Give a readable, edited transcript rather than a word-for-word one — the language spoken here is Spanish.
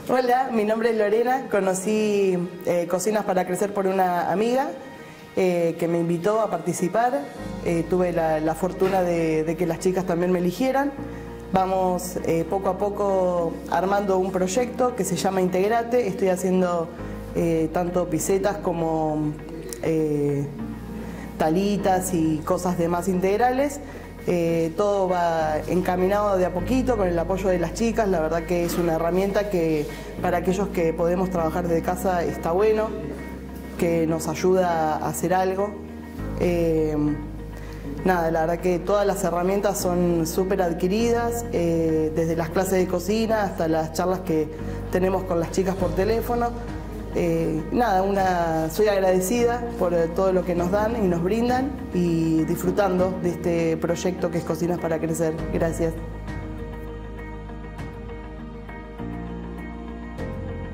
Hola, mi nombre es Lorena, conocí Cocinas para Crecer por una amiga que me invitó a participar. Tuve la fortuna de que las chicas también me eligieran. Vamos poco a poco armando un proyecto que se llama Integrate. Estoy haciendo tanto pisetas como talitas y cosas de más integrales. Todo va encaminado de a poquito con el apoyo de las chicas. La verdad que es una herramienta que para aquellos que podemos trabajar desde casa está bueno, que nos ayuda a hacer algo. Nada, la verdad que todas las herramientas son súper adquiridas, desde las clases de cocina hasta las charlas que tenemos con las chicas por teléfono. Nada, soy agradecida por todo lo que nos dan y nos brindan y disfrutando de este proyecto que es Cocinas para Crecer. Gracias.